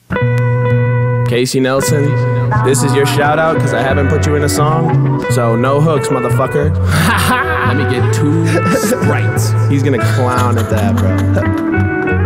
Casey Nelson, this is your shout out because I haven't put you in a song. So no hooks, motherfucker. Let me get 2 Sprites. He's gonna clown at that, bro.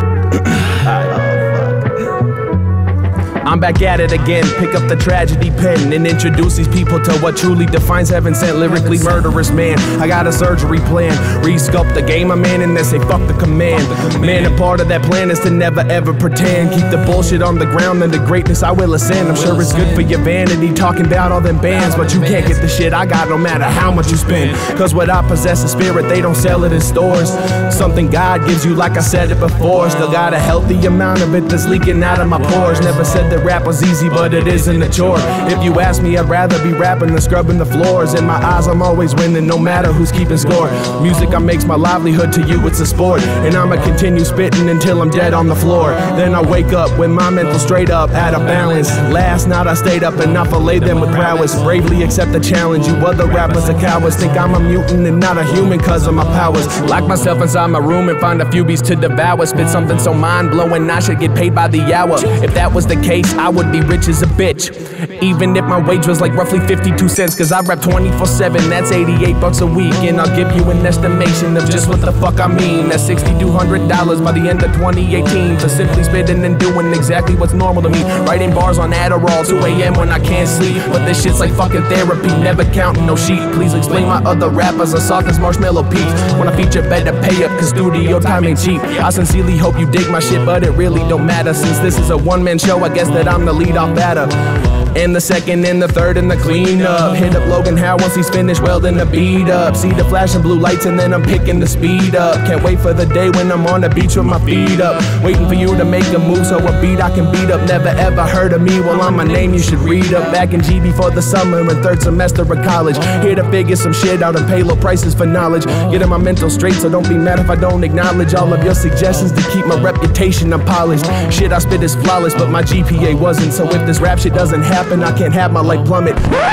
I'm back at it again, pick up the tragedy pen and introduce these people to what truly defines heaven sent, lyrically murderous man. I got a surgery plan, re-sculpt the game I'm in and then say fuck the command. Man, a part of that plan is to never ever pretend. Keep the bullshit on the ground and the greatness I will ascend. I'm sure it's good for your vanity, talking about all them bands, but you can't get the shit I got no matter how much you spend. Cause what I possess is spirit, they don't sell it in stores. Something God gives you like I said it before. Still got a healthy amount of it that's leaking out of my pores. Never said that rap was easy, but it isn't a chore. If you ask me, I'd rather be rapping than scrubbing the floors. In my eyes, I'm always winning, no matter who's keeping score. Music I makes my livelihood, to you it's a sport. And I'ma continue spitting until I'm dead on the floor. Then I wake up with my mental straight up, out of balance. Last night I stayed up and I filleted them with prowess. Bravely accept the challenge, you other rappers are cowards. Think I'm a mutant and not a human cause of my powers. Lock myself inside my room and find a few beats to devour. Spit something so mind-blowing I should get paid by the hour. If that was the case, I would be rich as a bitch. Even if my wage was like roughly 52 cents, cause I rap 24/7, that's $88 a week. And I'll give you an estimation of just what the fuck I mean. That's $6,200 by the end of 2018 for simply spitting and doing exactly what's normal to me. Writing bars on Adderall 2 AM when I can't sleep. But this shit's like fucking therapy, never counting no sheep. Please explain my other rappers are soft as marshmallow peeps. When I feature, better pay up cause studio time ain't cheap. I sincerely hope you dig my shit, but it really don't matter. Since this is a one-man show, I guess that I'm the lead-off batter. And the second and the third and the cleanup. Hit up Logan Howe once he's finished welding the beat up. See the flashing blue lights and then I'm picking the speed up. Can't wait for the day when I'm on the beach with my feet up, waiting for you to make a move so a beat I can beat up. Never ever heard of me, well on my name you should read up. Back in GB for the summer and 3rd semester of college. Here to figure some shit out and pay low prices for knowledge. Getting my mental straight, so don't be mad if I don't acknowledge all of your suggestions to keep my reputation unpolished. Shit I spit is flawless but my GPA wasn't. So if this rap shit doesn't happen, I can't have my life plummet.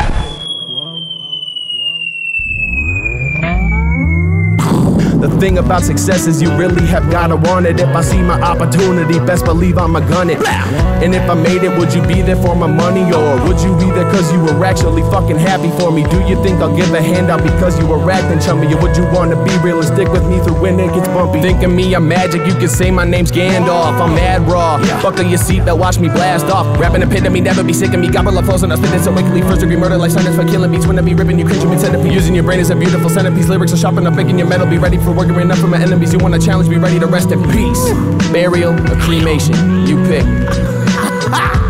The thing about success is you really have gotta want it. If I see my opportunity, best believe I'ma gun it. And if I made it, would you be there for my money? Or would you be there cause you were actually fucking happy for me? Do you think I'll give a handout because you were acting chummy? Or would you wanna be real and stick with me through when it gets bumpy? Think of me, I'm magic, you can say my name's Gandalf. I'm mad raw, buckle your seatbelt, watch me blast off. Rapping a pit of me, never be sick of me. Gobble up flows and I spit it so wickedly. First degree murder like sentence for killing beats. When I be ripping you, cringe me centipede. Using your brain as a beautiful centerpiece. Lyrics are sharp enough, making your metal be ready for working enough for my enemies. You wanna challenge me, ready to rest in peace. Burial or cremation, you pick.